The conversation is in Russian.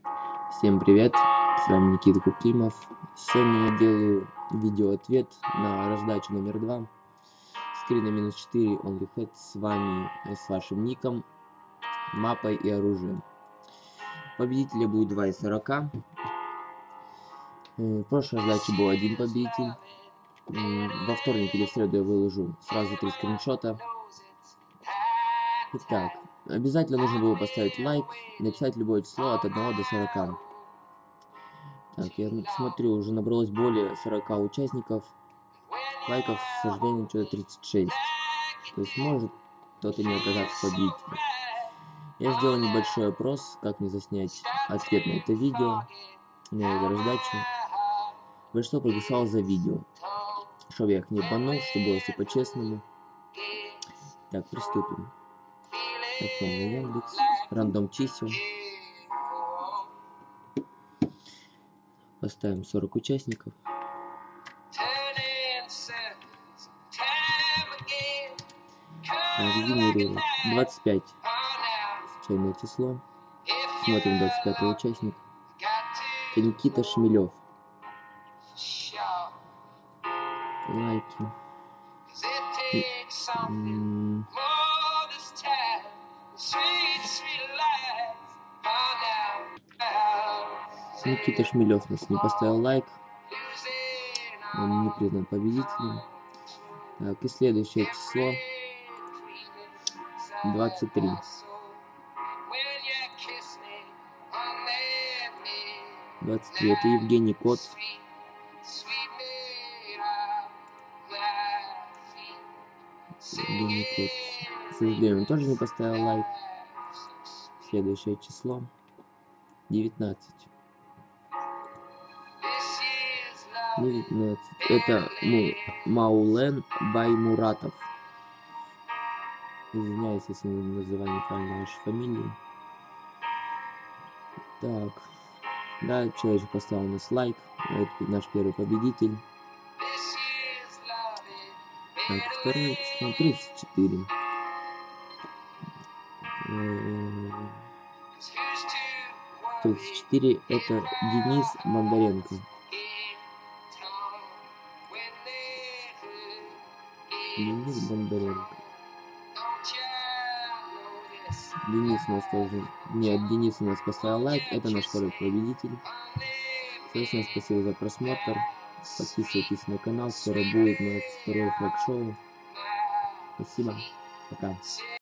Всем привет, с вами Никита Куклимов. Сегодня я делаю видео-ответ на раздачу номер 2. Скрина -4 OnlyHead с вами, с вашим ником, мапой и оружием. Победителя будет 2 из 40. В прошлой раздаче был один победитель. Во вторник или в среду я выложу сразу 3 скриншота. Итак, обязательно нужно было поставить лайк, написать любое число от 1 до 40. Так, я смотрю, уже набралось более 40 участников. Лайков, к сожалению, что-то 36. То есть может кто-то не оказаться победителем. Я сделал небольшой опрос, как мне заснять ответ на это видео, на эту раздачу. Большинство проголосовало за видео, чтобы я их не обманул, чтобы было все по-честному. Так, приступим. Таком на Яндекс, рандом чисел. Поставим 40 участников. Генерируем 25. Случайное число. Смотрим 25 участник. Это Никита Шмелев. Лайки. Никита Шмелев нас не поставил лайк. Он не признан победителем. Так, и следующее число 23. 23. Это Евгений Кот. Евгений Кот. К сожалению, он тоже не поставил лайк. Следующее число 19. 19. Это Маулен Баймуратов. Извиняюсь, если не называю неправильно вашу фамилию. Так. Да, человек поставил у нас лайк. Это наш первый победитель. Так, второе число 34. 34 это Денис Бондаренко. Денис Бондаренко. Денис у нас тоже... Нет, Денис у нас поставил лайк. Это наш второй победитель. Соответственно, спасибо за просмотр. Подписывайтесь на канал. Скоро будет у нас второе флаг-шоу. Спасибо. Пока.